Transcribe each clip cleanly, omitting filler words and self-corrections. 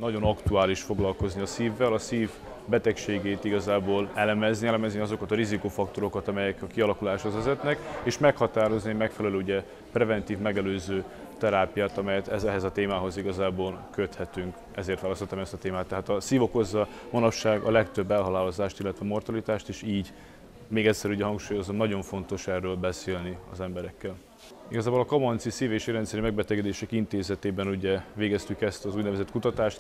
nagyon aktuális foglalkozni a szívvel, a szív betegségét igazából elemezni azokat a rizikófaktorokat, amelyek a kialakuláshoz vezetnek, és meghatározni megfelelő ugye, preventív, megelőző terápiát, amelyet ehhez a témához igazából köthetünk. Ezért választottam ezt a témát. Tehát a szív okozza manapság a legtöbb elhalálozást, illetve mortalitást, és így még egyszer ugye hangsúlyozom, nagyon fontos erről beszélni az emberekkel. Igazából a Kamanczy Szív- és Érrendszeri Megbetegedések Intézetében ugye végeztük ezt az úgynevezett kutatást,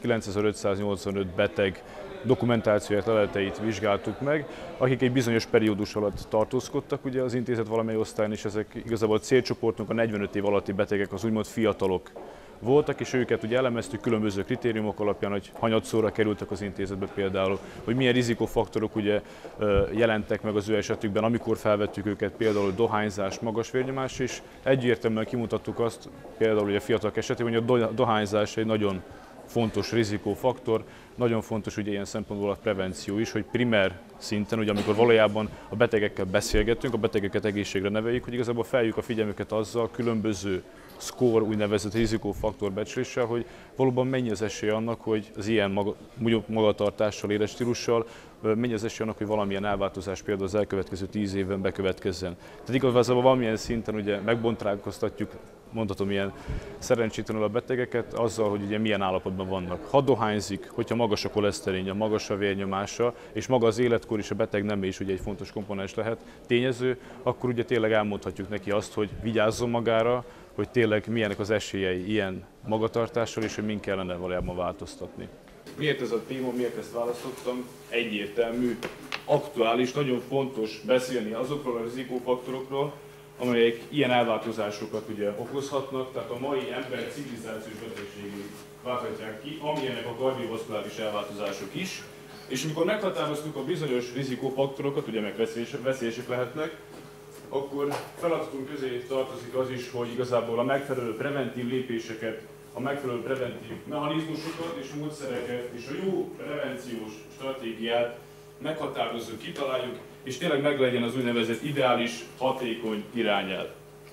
9585 beteg dokumentációját, leleteit vizsgáltuk meg, akik egy bizonyos periódus alatt tartózkodtak ugye az intézet valamely osztályon, és ezek igazából a célcsoportunk a 45 év alatti betegek, az úgymond fiatalok voltak, és őket ugye elemeztük különböző kritériumok alapján, hogy hanyatszóra kerültek az intézetbe például, hogy milyen rizikófaktorok ugye jelentek meg az ő esetükben, amikor felvettük őket, például dohányzás, magas vérnyomás, és egyértelműen kimutattuk azt, például ugye a fiatalok esetében, hogy a dohányzás egy nagyon fontos rizikófaktor, nagyon fontos ugye ilyen szempontból a prevenció is, hogy primer szinten, ugye amikor valójában a betegekkel beszélgetünk, a betegeket egészségre neveljük, hogy igazából feljük a figyelmüket azzal különböző score, úgynevezett rizikófaktor becsléssel, hogy valóban mennyi az esély annak, hogy az ilyen magatartással, életstílussal, mennyi az esély annak, hogy valamilyen elváltozás például az elkövetkező 10 évben bekövetkezzen. Tehát igazából valamilyen szinten ugye megbontrákoztatjuk, mondhatom ilyen szerencsétlenül a betegeket azzal, hogy ugye milyen állapotban vannak. Ha dohányzik, hogyha magas a koleszterinja, magas a vérnyomása, és maga az életkor és a beteg neme is ugye egy fontos komponens lehet, tényező, akkor ugye tényleg elmondhatjuk neki azt, hogy vigyázzon magára, hogy tényleg milyenek az esélyei ilyen magatartással, és hogy min kellene valójában változtatni. Miért ez a téma, miért ezt választottam? Egyértelmű, aktuális, nagyon fontos beszélni azokról a rizikófaktorokról, amelyek ilyen elváltozásokat ugye okozhatnak, tehát a mai ember civilizációs betegségét válthatják ki, amilyenek a kardiovaszkuláris elváltozások is. És amikor meghatároztuk a bizonyos rizikófaktorokat, ugye meg veszélyesek lehetnek, akkor feladatunk közé tartozik az is, hogy igazából a megfelelő preventív lépéseket, a megfelelő preventív mechanizmusokat és módszereket és a jó prevenciós stratégiát meghatározzuk, kitaláljuk, és tényleg meglegyen az úgynevezett ideális, hatékony irányelv.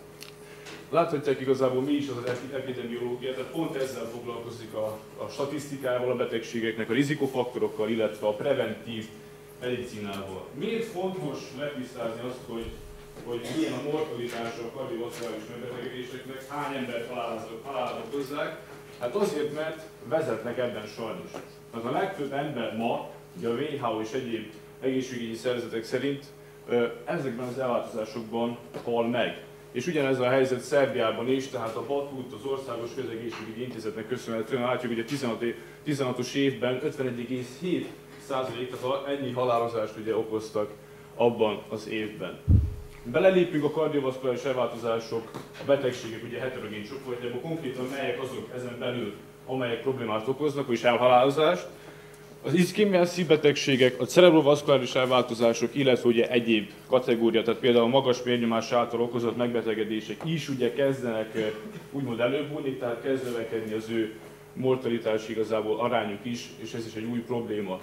Láthatják igazából mi is az epidemiológia, tehát pont ezzel foglalkozik a statisztikával, a betegségeknek, a rizikofaktorokkal, illetve a preventív medicinával. Miért fontos letisztázni azt, hogy milyen a mortalitása a kardiovaszkuláris megbetegedéseknek, hány embert halálára okozzák? Hát azért, mert vezetnek ebben sajnos. Tehát a legtöbb ember ma, ugye a WHO és egyéb egészségügyi szervezetek szerint ezekben az elváltozásokban hal meg. És ugyanez a helyzet Szerbiában is, tehát a BATUT, az Országos Közegészségügyi Intézetnek köszönhetően látjuk, hogy a 16-os évben 51,7%, tehát ennyi halálozást ugye okoztak abban az évben. Belelépünk a kardiovaszkuláris elváltozások, a betegségek ugye heterogén csoportjába, konkrétan melyek azok ezen belül, amelyek problémát okoznak, és elhalálozást. Az iszkémiás szívbetegségek, a cerebrovaszkuláris elváltozások, illetve ugye egyéb kategória, tehát például a magas vérnyomás által okozott megbetegedések is ugye kezdenek úgymond előbújni, tehát kezd növekedni az ő mortalitás igazából arányuk is, és ez is egy új probléma.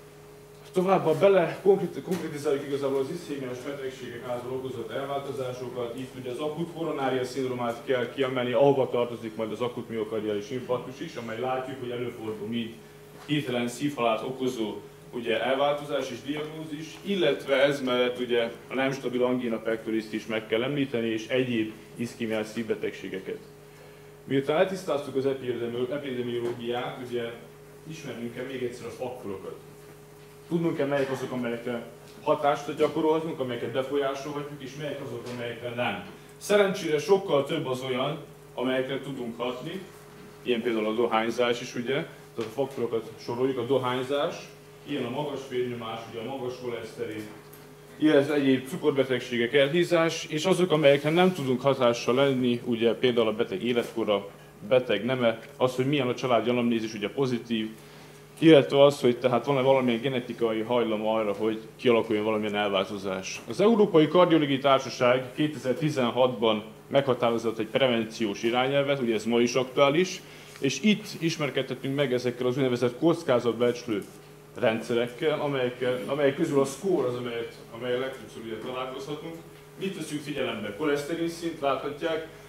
Továbbá konkrétizáljuk igazából az iszkémiás betegségek által okozott elváltozásokat, itt ugye az akut koronária szindrómát kell kiemelni, ahova tartozik majd az akut miokardiális infarktus is, amely látjuk, hogy előfordul mind hirtelen szívhalált okozó ugye, elváltozás és diagnózis, illetve ez mellett ugye a nem stabil angina pectoriszt is meg kell említeni, és egyéb iszkémiás szívbetegségeket. Miután eltisztáztuk az epidemiológiát, ugye ismernünk kell még egyszer a faktorokat. Tudnunk kell, melyek azok, amelyekre hatást gyakorolhatunk, amelyeket befolyásolhatjuk, és melyek azok, amelyekre nem. Szerencsére sokkal több az olyan, amelyekre tudunk hatni, ilyen például a dohányzás is, ugye, tehát a faktorokat soroljuk, a dohányzás, ilyen a magas vérnyomás, ugye a magas koleszterin, illetve egyéb cukorbetegségek, elhízás, és azok, amelyekre nem tudunk hatással lenni, ugye például a beteg életkora, beteg neme, az, hogy milyen a családi anamnézis, ugye pozitív, illetve az, hogy tehát van-e valamilyen genetikai hajlam arra, hogy kialakuljon valamilyen elváltozás. Az Európai Kardiológiai Társaság 2016-ban meghatározott egy prevenciós irányelvet, ugye ez ma is aktuális, és itt ismerkedhetünk meg ezekkel az úgynevezett kockázatbecslő rendszerekkel, amelyek közül a score az, amelyel legtöbbször ugye találkozhatunk. Mit veszünk figyelembe? Koleszterin szint, láthatják,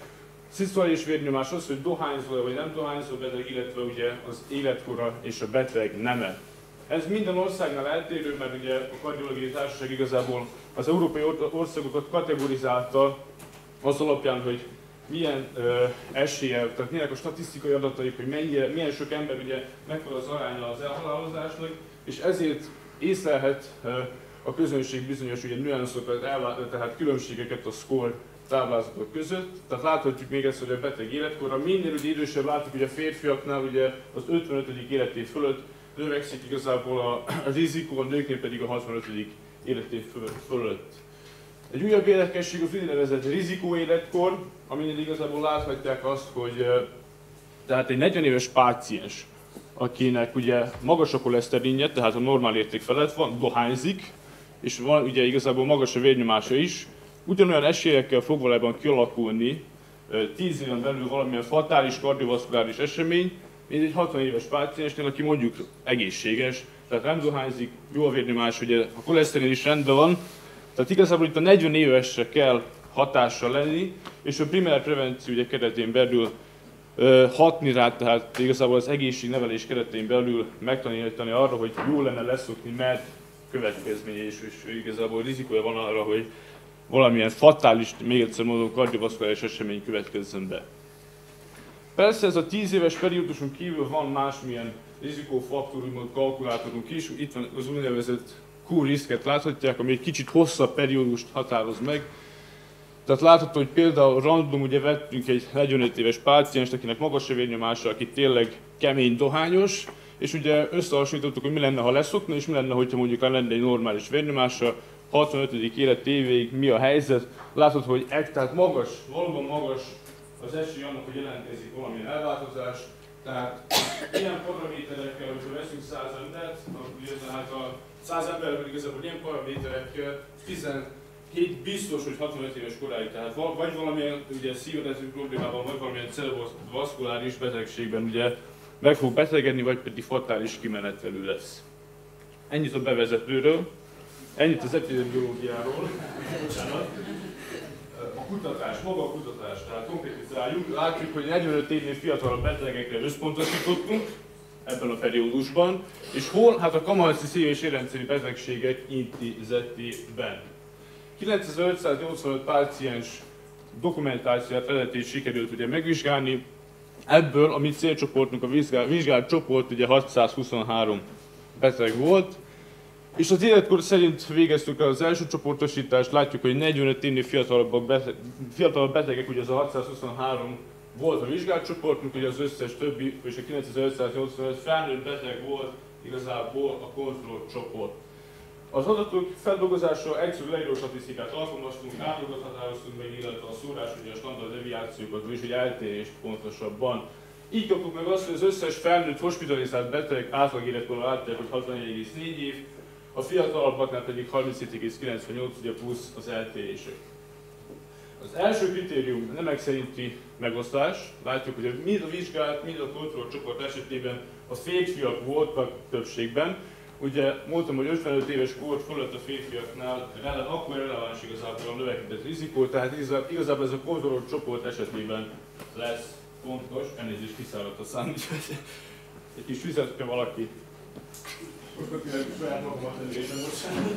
Szisztolális vérnyomás az, hogy dohányzó vagy nem dohányzó beteg, illetve ugye az életkora és a beteg neme. Ez minden országnál eltérő, mert ugye a kardiológiai társaság igazából az európai országokat kategorizálta az alapján, hogy milyen eséllyel, tehát milyenek a statisztikai adataik, hogy milyen sok ember ugye mekkora az aránya az elhalálozásnak, és ezért észlelhet a közönség bizonyos ugye nüanszokat, tehát különbségeket a score táblázatok között. Tehát láthatjuk még ezt, hogy a beteg életkorra minél ugye idősebb, látjuk, hogy a férfiaknál ugye az 55. életév fölött növekszik igazából a rizikó, a nőknél pedig a 65. életév fölött. Egy újabb érdekesség az úgynevezett rizikóéletkor, aminél igazából láthatják azt, hogy tehát egy 40 éves páciens, akinek ugye magas a koleszterinje, tehát a normál érték felett van, dohányzik, és van ugye igazából magas a vérnyomása is, ugyanolyan esélyekkel fog valójában kialakulni 10 éven belül valamilyen fatális kardiovaszkuláris esemény, mint egy 60 éves páciensnél, aki mondjuk egészséges, tehát nem dohányzik, jó a vérnyomás, ugye a koleszterin is rendben van. Tehát igazából itt a 40 évesre kell hatással lenni, és a primer prevenció ugye keretén belül hatni rá, tehát igazából az egészségnevelés keretén belül megtanítani arra, hogy jó lenne leszokni, mert következménye és igazából rizikója van arra, hogy valamilyen fatális, még egyszer mondom, kardiovaszkuláris esemény következzen be. Persze ez a 10 éves perióduson kívül van másmilyen rizikófaktor, úgymond kalkulátorunk is. Itt van az úgynevezett Q-riszket láthatják, ami egy kicsit hosszabb periódust határoz meg. Tehát látható, hogy például random ugye vettünk egy 45 éves pácienst, akinek magas a vérnyomása, aki tényleg kemény dohányos, és ugye összehasonlítottuk, hogy mi lenne, ha leszokna, és mi lenne, hogyha mondjuk lenne egy normális vérnyomása, 65. életévéig mi a helyzet. Látható, hogy tehát magas, valóban magas az esély annak, hogy jelentkezik valamilyen elváltozás. Tehát ilyen paraméterekkel, hogyha veszünk 100 embert, ugye tehát a 100 emberből igazából ilyen paraméterekkel 17 biztos, hogy 65 éves koráig, tehát vagy valamilyen ugye szívrendszeri problémában, vagy valamilyen cerebrovaszkuláris betegségben ugye meg fog betegedni, vagy pedig fatális kimenetelő lesz. Ennyit a bevezetőről, ennyit az epidemiológiáról. A kutatás, maga a kutatás, tehát konkrétizáljuk, látjuk, hogy 45 évnél fiatalabb betegekre összpontosítottunk ebben a periódusban, és hol? Hát a Kamalczy szív- és érrendszeri betegségek intézetében. 9585 páciens dokumentációját, eredetét sikerült ugye megvizsgálni, ebből a mi célcsoportunk, a vizsgált csoport ugye 623 beteg volt, és az életkor szerint végeztük el az első csoportosítást, látjuk, hogy 45 évnél fiatalabb betegek, ugye az a 623 volt a vizsgált csoportunk, ugye az összes többi, és a 9585 felnőtt beteg volt igazából a kontrollcsoport. Az adatok feldolgozása egyszerű leíró statisztikát alkalmaztunk, átlagot határoztunk meg, illetve a szórás, ugye a standard deviációkat, és egy eltérést pontosabban. Így kaptuk meg azt, hogy az összes felnőtt hospitalizált beteg átlag életkorra látják, hogy 64,4 év, a fiatalabbaknál pedig 37,98, ugye plusz az eltérések. Az első kritérium nemek szerinti megosztás. Látjuk, hogy mind a vizsgált, mind a kontrollcsoport esetében a férfiak voltak többségben. Ugye mondtam, hogy 55 éves kor fölött a férfiaknál akkor releváns igazából a növekedett rizikó, tehát igazából ez a kontrollcsoport esetében lesz fontos. Elnézést, kiszáradt a szám, egy kis vizet, hogyha valaki. Saját magamat előzem, bocsánat.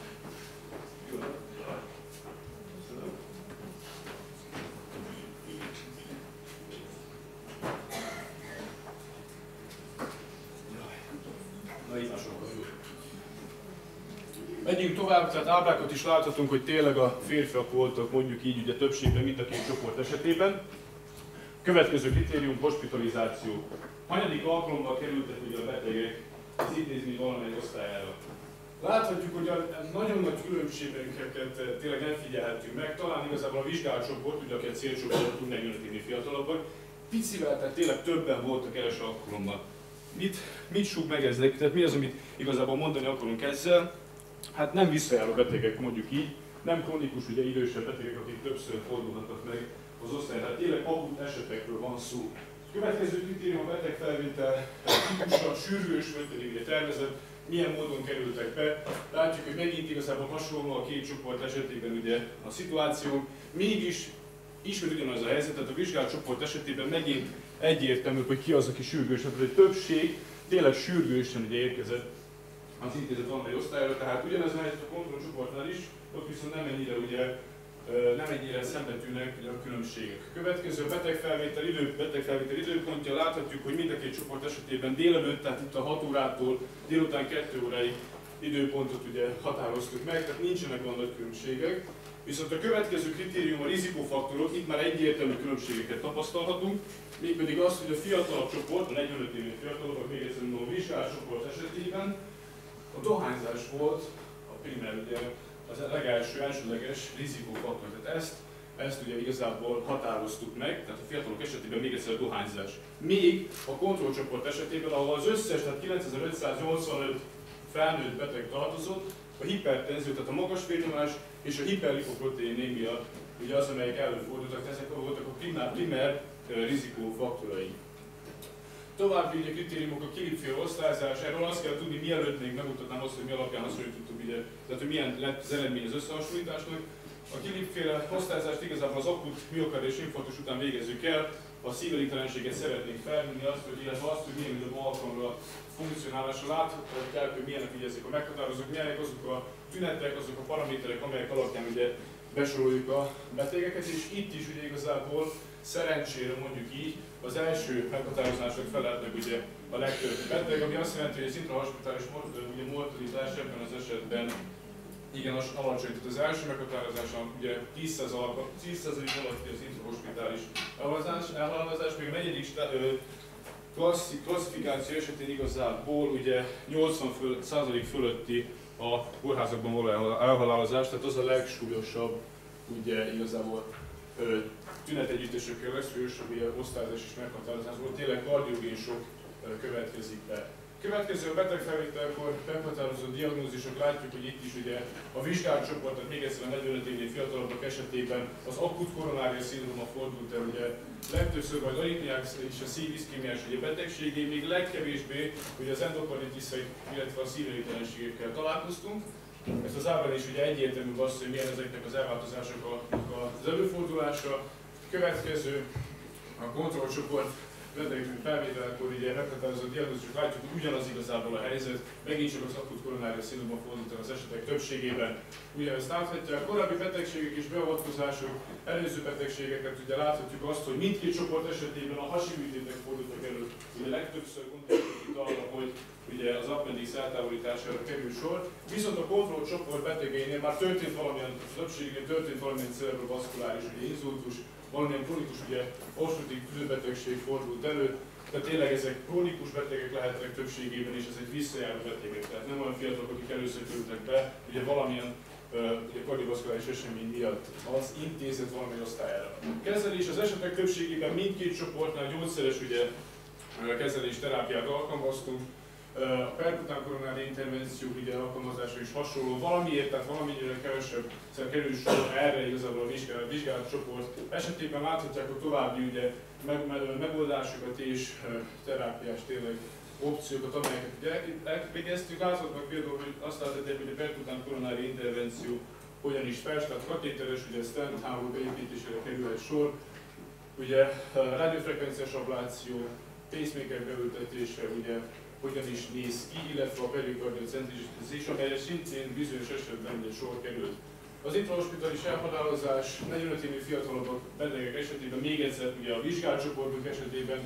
Megyünk tovább, tehát ábrákat is láthatunk, hogy tényleg a férfiak voltak mondjuk így ugye többségben mind a két csoport esetében. Következő kritérium, hospitalizáció. Hanyadik alkalommal kerültek ugye a betegek az intézmény valamely osztályára. Láthatjuk, hogy a nagyon nagy különbségeket tényleg nem figyelhetünk meg. Talán igazából a vizsgált csoport, ugye aki a célcsoportunk 45 évnél fiatalabbak, picivel, tehát tényleg többen voltak első alkalommal. Mit súg meg ez neki? Tehát mi az, amit igazából mondani akarunk ezzel? Hát nem visszajáró betegek, mondjuk így, nem kronikus, ugye idősebb betegek, akik többször fordulhatnak meg az osztályon. Tehát tényleg akut esetekről van szó. Következő kritérium a betegfelvétel típusa, sürgős, vagy pedig ugye tervezett, milyen módon kerültek be. Látjuk, hogy megint igazából hasonló a két csoport esetében ugye a szituáció. Mégis ismét ugyanaz a helyzet, tehát a vizsgált csoport esetében megint egyértelmű, hogy ki az, aki sürgősen, tehát a többség tényleg sürgősen ugye érkezett az intézet valamely osztályra, tehát ugyanez a helyzet a kontrollcsoportnál is, ott viszont nem ennyire szembetűnnek a különbségek. Következő a betegfelvétel időpontja, láthatjuk, hogy mind a két csoport esetében délelőtt, tehát itt a 6 órától délután 2 óráig időpontot ugye határoztuk meg, tehát nincsenek olyan nagy különbségek. Viszont a következő kritérium a rizikófaktorok, itt már egyértelmű különbségeket tapasztalhatunk, mégpedig az, hogy a fiatalabb csoport, a 45 évnél fiatalabbak, még egyszer mondom, a vizsgált csoport esetében a dohányzás volt a primer, ugye, az elsődleges rizikófaktor. Tehát ezt ugye igazából határoztuk meg, tehát a fiatalok esetében még egyszer a dohányzás. Még a kontrollcsoport esetében, ahol az összes, tehát 9585 felnőtt beteg tartozott, a hipertenzió, tehát a magas vérnyomás és a hiperlipoproteinémia, ugye az, amelyek előfordultak, ezek voltak a primer rizikófaktorai. További ugye, kritériumok a kilipféle osztályzás, erről azt kell tudni, mielőtt még megmutatnám azt, hogy mi alapján hasonlítottuk, ugye, tehát hogy milyen lett az eredmény az összehasonlításnak. A kilipféle osztályzást igazából az akut miokarditis infarktus után végezzük el, a szívelégtelenséget szeretnénk felmérni, illetve azt, hogy milyen időben alkalomra funkcionálásra láthatják, hogy milyenek ugye ezek a meghatározók, milyenek azok a tünetek, azok a paraméterek, amelyek alapján ugye besoroljuk a betegeket, és itt is ugye igazából szerencsére mondjuk így az első meghatározások felelt meg ugye a legtöbb beteg, ami azt jelenti, hogy az intrahospitális mortalitás ebben az esetben igen alacsony. Tehát az első meghatározáson ugye 10% alatti az intrahospitális elhaladozás, még a negyedik klasszifikáció esetén igazából ugye 80% fölötti a kórházakban való elhalálozás, tehát az a legsúlyosabb ugye igazából tünetegyüttésekkel legszúlyosabb osztályozás és meghatározásból tényleg kardiogén sok következik be. Következő a betegfelvételkor meghatározott diagnózisok, látjuk, hogy itt is ugye a vizsgált csoport, tehát még egyszer a 45 évnél fiatalabbak esetében az akut koronária szindróma fordult el, ugye legtöbbször vagy aritmiák és a szíviszkémiás betegségé, még legkevésbé ugye az endokarditiszel, illetve a szívelégtelenségekkel találkoztunk. Ezt az ábrán is ugye egyértelmű az, hogy milyen ezeknek az elváltozások az előfordulása. Következő a kontrollcsoport felvételkor ugye meghatározott diagnózisok, látjuk, hogy ugyanaz igazából a helyzet, megint csak az akut koronária szindróma fordult el az esetek többségében. Ugyanezt láthatják, korábbi betegségek és beavatkozások, előző betegségeket ugye láthatjuk azt, hogy mindkét csoport esetében a hasi műtétek fordultak elő. Ugye legtöbbször gondoljuk itt arra, hogy ugye az appendix eltávolítására kerül sor, viszont a kontrollcsoport betegeinél már történt valamilyen, többségnél történt valamilyen cerebrovaszkuláris inzultus, valamilyen krónikus obstruktív tüdőbetegség fordult elő, tehát tényleg ezek krónikus betegek lehetnek többségében, és ezek visszajáró betegek, tehát nem olyan fiatalok, akik először kerültek be, ugye valamilyen kardiovaszkuláris esemény miatt az intézet valamely osztályára. Kezelés az esetek többségében mindkét csoportnál gyógyszeres kezelés terápiát alkalmaztunk. A perkután koronári intervenció alkalmazása is hasonló, valamiért, tehát valamennyire kevesebb kerül sor erre igazából a vizsgált csoport esetében láthatják a további megoldásokat és terápiás tényleg opciókat, amelyeket ugye elvégeztük. Láthatnak például, hogy azt láthatják, hogy a perkután koronári intervenció hogyan is fest, tehát katéteres, ugye stent háló beépítésére kerül egy sor, ugye rádiófrekvenciás abláció, pacemaker beültetése, ugye hogyan is néz ki, illetve a perikardiocentrisztizis, amelyre szintén bizonyos esetben egy sor került. Az intrahospitalis elhalálozás 45 évnél fiatalabbak betegek esetében, még egyszer ugye a vizsgált csoportok esetében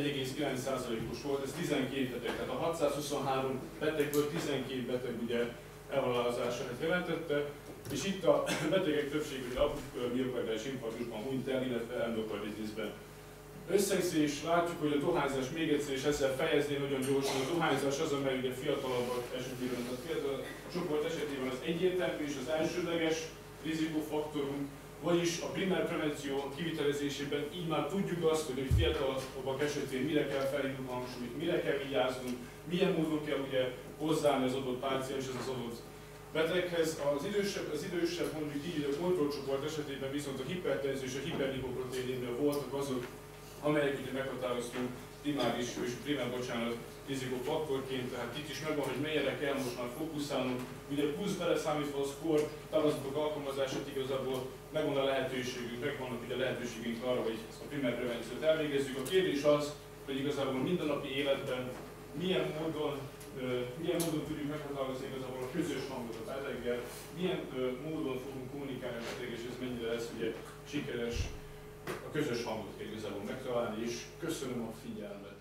1,9%-os volt, ez 12 beteg, tehát a 623 betegből 12 beteg ugye elhalálozását jelentette, és itt a betegek többsége ugye akut miokarditis infarktusban hunyt el, illetve endokarditisben. Összegzés, látjuk, hogy a dohányzás még egyszer, és ezzel fejezni nagyon gyorsan, a dohányzás az, amely ugye fiatalabbak esetében, tehát fiatal csoport esetében az egyértelmű és az elsődleges rizikófaktorunk, vagyis a primer prevenció kivitelezésében így már tudjuk azt, hogy fiatalabbak esetén mire kell felhívnunk a hangsúlyt, mire kell vigyáznunk, milyen módon kell ugye hozzáállni az adott pácienshez, az adott beteghez. Az idősebb mondjuk így a kontrollcsoport esetében viszont a hipertenzió és a hiperlipoproteinémia voltak azok, amelyek ugye meghatároztunk rizikófaktorként, tehát itt is megvan, hogy melyre kell most már fókuszálnunk. Ugye a plusz beleszámítva a score távlatok alkalmazását igazából megvan a lehetőségünk, megvannak ugye a lehetőségünk arra, hogy ezt a primer prevenciót elvégezzük. A kérdés az, hogy igazából a mindennapi életben milyen módon tudjuk meghatározni igazából a közös hangot a beteggel, milyen módon fogunk kommunikálni a beteg, és ez mennyire lesz ugye sikeres, a közös hangot kell igazából megtalálni, és köszönöm a figyelmet.